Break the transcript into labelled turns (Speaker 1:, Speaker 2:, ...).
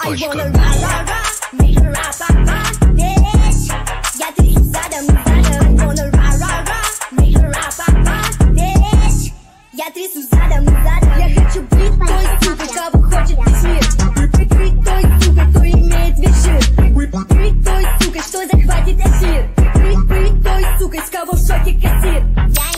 Speaker 1: Рекорд.ру. Я трясу задом, я трясу задом. Я хочу быть той сукой, кого хочет весь мир. Быть той сукой, кто имеет весь жир. Быть той сукой, что захватит эфир. Быть той сукой, с кого в шоке кассир.